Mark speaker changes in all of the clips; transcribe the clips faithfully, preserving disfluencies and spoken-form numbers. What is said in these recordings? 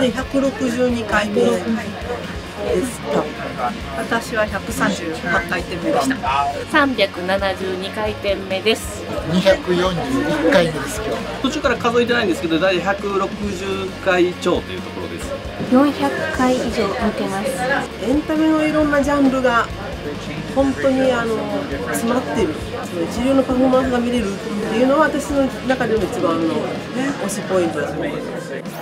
Speaker 1: でひゃくろくじゅうにかいめですか。私はひゃくさんじゅうはちかいてんめでした。
Speaker 2: さんびゃくななじゅうにかいてんめです。
Speaker 3: にひゃくよんじゅういっかいめです今日。
Speaker 4: 途中から数えてないんですけど、大体ひゃくろくじゅっかいちょうというところです。
Speaker 5: よんひゃっかい以上見てます。
Speaker 1: エンタメのいろんなジャンルが本当にあの詰まってる、一流のパフォーマンスが見れるっていうのは私の中でも一番の、ね、推しポイントだと思います。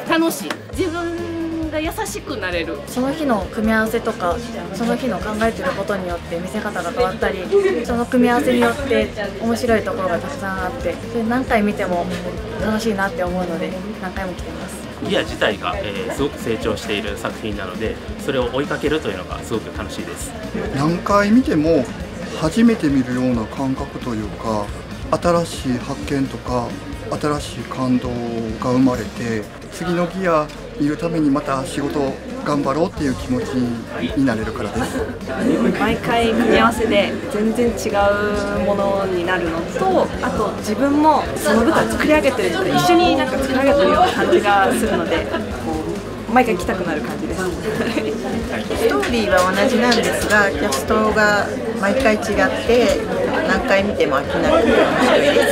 Speaker 2: 楽しい、自分が優しくなれる。
Speaker 6: その日の組み合わせとか、その日の考えてることによって見せ方が変わったり、その組み合わせによって面白いところがたくさんあって、それ何回見ても楽しいなって思うので何回も来てます。
Speaker 7: ギア自体が、えー、すごく成長している作品なので、それを追いかけるというのがすごく楽しいです。
Speaker 3: 何回見ても初めて見るような感覚というか、新しい発見とか新しい感動が生まれて、次のギア見るためにまた仕事頑張ろうっていう気持ちになれるからです。
Speaker 8: 毎回組み合わせで全然違うものになるのと、あと自分もその舞台作り上げてるので、一緒になんか作り上げてるような感じがするので、こう毎回来たくなる感じです。
Speaker 1: ストーリーは同じなんですが、キャストが毎回違って何回見ても飽きなくて面白いです。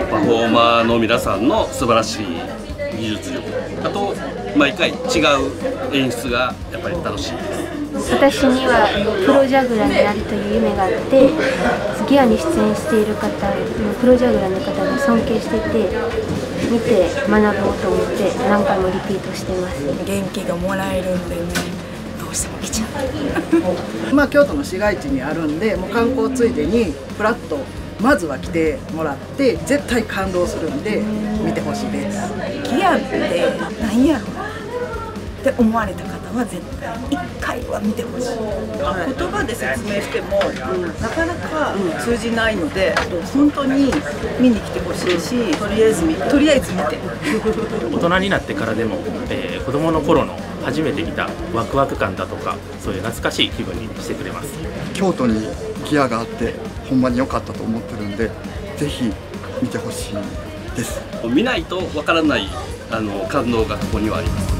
Speaker 4: パフォーマーの皆さんの素晴らしい技術力、あと毎回違う演出がやっぱり楽しいです。
Speaker 5: 私にはプロジャグラーになるという夢があって、ギアに出演している方、プロジャグラーの方が尊敬してて、見て学ぼうと思って何回もリピートしてます。
Speaker 8: 元気がもらえるんでね、どうしても来ちゃう。
Speaker 1: まあ京都の市街地にあるんで、もう観光ついでにフラッとまずは来てもらって絶対感動するんで見てほしいです。
Speaker 8: ギアって何やろって思われた方は絶対いっかいは見てほしい。
Speaker 1: 言葉で説明しても、うん、なかなか通じないので、本当に見に来てほしいし、とりあえず見とりあえず見て。
Speaker 7: 大人になってからでも、えー、子供の頃の初めて見たワクワク感だとか、そういう懐かしい気分にしてくれます。
Speaker 3: 京都にギアがあってほんまに良かったと思ってるんで、ぜひ見てほしいです。
Speaker 4: 見ないとわからないあの感動がここにはあります。